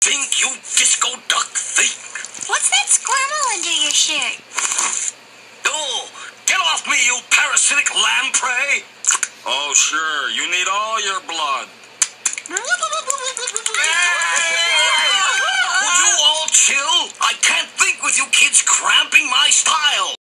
think, you disco duck think? What's that squirmel under your shirt? Oh, get off me, you parasitic lamprey! Oh, sure, you need all your blood. Would you all chill? I can't think with you kids cramping my style.